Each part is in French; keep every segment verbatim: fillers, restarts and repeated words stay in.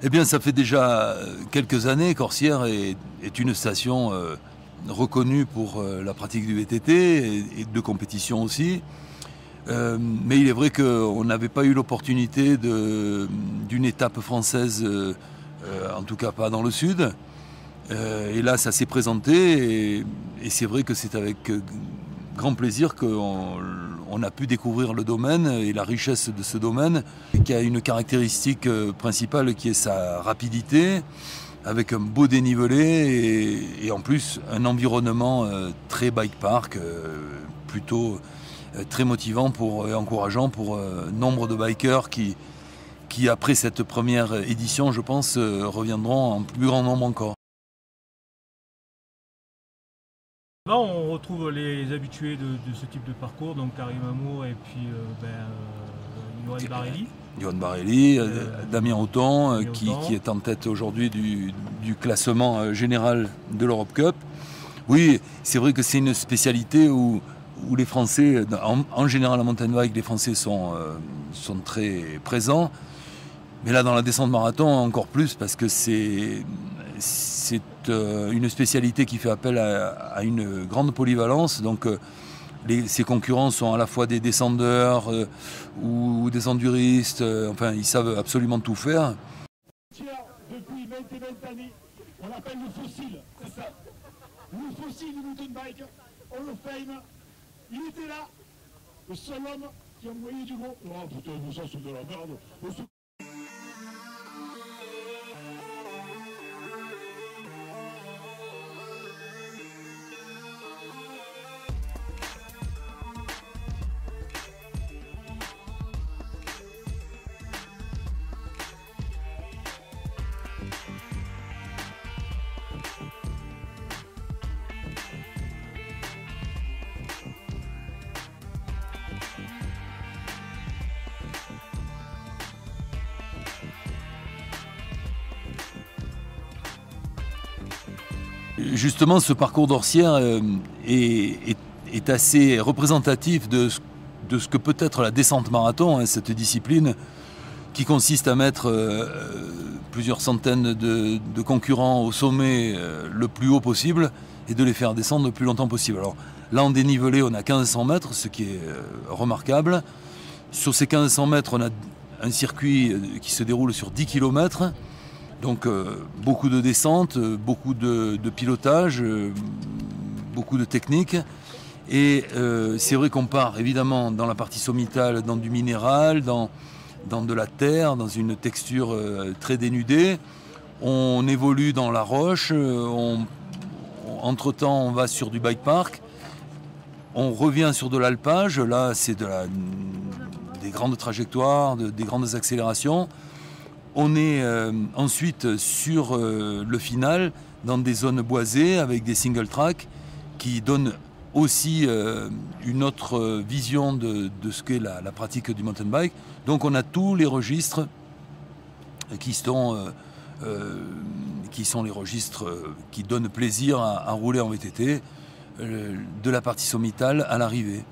Eh bien, ça fait déjà quelques années qu'Orsières est, est une station euh, reconnue pour euh, la pratique du V T T et, et de compétition aussi. Euh, mais il est vrai qu'on n'avait pas eu l'opportunité d'une étape française, euh, euh, en tout cas pas dans le sud. Euh, et là, ça s'est présenté et, et c'est vrai que c'est avec euh, grand plaisir qu'on on a pu découvrir le domaine et la richesse de ce domaine, qui a une caractéristique euh, principale qui est sa rapidité, avec un beau dénivelé et, et en plus un environnement euh, très bike park, euh, plutôt euh, très motivant pour, et encourageant pour euh, nombre de bikers qui, qui, après cette première édition, je pense, euh, reviendront en plus grand nombre encore. Là, on retrouve les habitués de, de ce type de parcours, donc Karim Amour et puis euh, ben, euh, Yoann Barelli. Yoann Barelli, Euh, Damien Auton, Damien qui, Auton. qui est en tête aujourd'hui du, du classement général de l'Europe Cup. Oui, c'est vrai que c'est une spécialité où, où les Français, en, en général en mountain bike, les Français sont, euh, sont très présents. Mais là, dans la descente marathon, encore plus, parce que c'est euh, une spécialité qui fait appel à, à une grande polyvalence. Donc, euh, les, ses concurrents sont à la fois des descendeurs euh, ou, ou des enduristes. Euh, enfin, ils savent absolument tout faire. Depuis vingt et vingt années, on l'appelle le fossile, c'est ça. Le fossile du mountain bike, on le fame. Il était là, le seul homme qui a envoyé du gros. Oh putain, ça c'est de la merde. Justement, ce parcours d'Orsières euh, est, est, est assez représentatif de ce, de ce que peut être la descente marathon, hein, cette discipline qui consiste à mettre euh, plusieurs centaines de, de concurrents au sommet euh, le plus haut possible et de les faire descendre le plus longtemps possible. Alors là, en dénivelé, on a quinze cents mètres, ce qui est euh, remarquable. Sur ces quinze cents mètres, on a un circuit qui se déroule sur dix kilomètres. Donc euh, beaucoup de descente, beaucoup de, de pilotage, euh, beaucoup de technique. Et euh, c'est vrai qu'on part évidemment dans la partie sommitale, dans du minéral, dans, dans de la terre, dans une texture euh, très dénudée. On évolue dans la roche, on, on, entre-temps on va sur du bike park. On revient sur de l'alpage, là c'est de la, des grandes trajectoires, de, des grandes accélérations. On est euh, ensuite sur euh, le final dans des zones boisées avec des single track qui donnent aussi euh, une autre vision de, de ce qu'est la, la pratique du mountain bike. Donc on a tous les registres qui sont, euh, euh, qui sont les registres qui donnent plaisir à, à rouler en V T T, euh, de la partie sommitale à l'arrivée.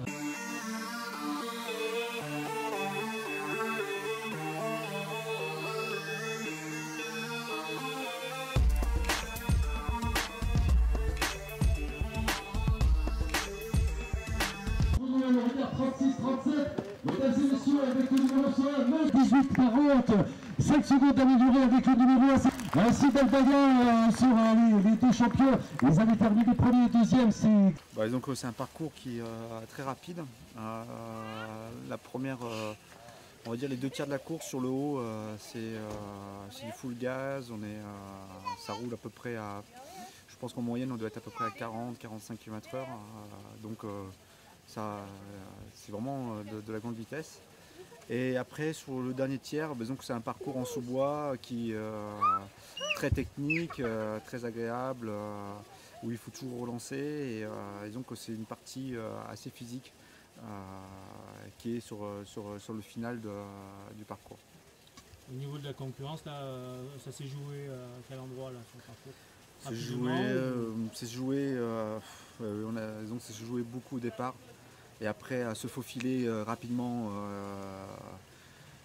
trente-six trente-sept, mesdames et messieurs, avec le numéro neuf dix-huit quarante, cinq secondes d'amélioré avec le numéro un. Ainsi Dalbaya euh, sur euh, les, les deux champions, ils avaient terminé premier et deuxième. Bah, donc c'est un parcours qui est euh, très rapide. Euh, la première, euh, on va dire les deux tiers de la course sur le haut, euh, c'est euh, du full gaz. On est, euh, ça roule à peu près à, je pense qu'en moyenne on doit être à peu près à quarante à quarante-cinq kilomètres heure. Euh, donc euh, ça, c'est vraiment de, de la grande vitesse. Et après sur le dernier tiers, bah, donc c'est un parcours en sous-bois qui est euh, très technique, euh, très agréable, euh, où il faut toujours relancer. Et, euh, et donc c'est une partie euh, assez physique euh, qui est sur, sur, sur le final de, du parcours. Au niveau de la concurrence, là, ça s'est joué à quel endroit là, sur le parcours? C'est joué, euh, c'est joué, euh, on a, donc c'est joué beaucoup au départ. Et après à se faufiler euh, rapidement euh,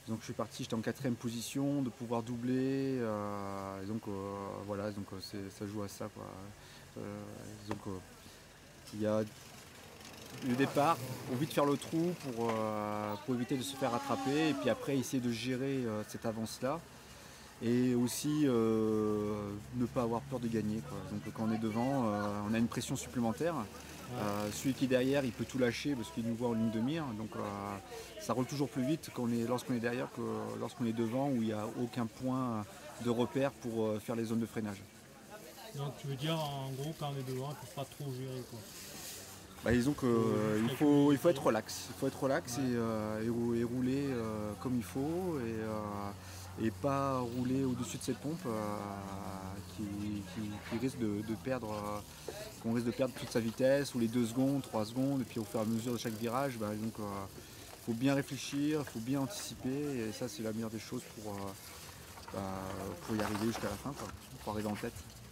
Donc je suis parti, j'étais en quatrième position, de pouvoir doubler. Euh, et donc euh, voilà, donc ça joue à ça, quoi. Euh, donc euh, il y a le départ, pour vite faire le trou, pour, euh, pour éviter de se faire rattraper, et puis après essayer de gérer euh, cette avance-là. Et aussi euh, ne pas avoir peur de gagner, quoi. Donc quand on est devant, euh, on a une pression supplémentaire. Ouais. Euh, celui qui est derrière, il peut tout lâcher parce qu'il nous voit en ligne de mire. Donc euh, ça roule toujours plus vite lorsqu'on est derrière que lorsqu'on est devant, où il n'y a aucun point de repère pour euh, faire les zones de freinage. Donc tu veux dire en gros quand on est devant, il ne faut pas trop gérer, quoi. Bah, disons qu'il euh, faut, il faut être relax. Il faut être relax, ouais. et, euh, et, et rouler euh, comme il faut. Et, euh, et pas rouler au-dessus de cette pompe euh, qui, qui, qui risque de, de perdre euh, qu'on risque de perdre toute sa vitesse, ou les deux secondes, trois secondes, et puis au fur et à mesure de chaque virage, bah, donc il euh, faut bien réfléchir, il faut bien anticiper, et ça c'est la meilleure des choses pour, euh, bah, pour y arriver jusqu'à la fin, quoi, pour arriver en tête.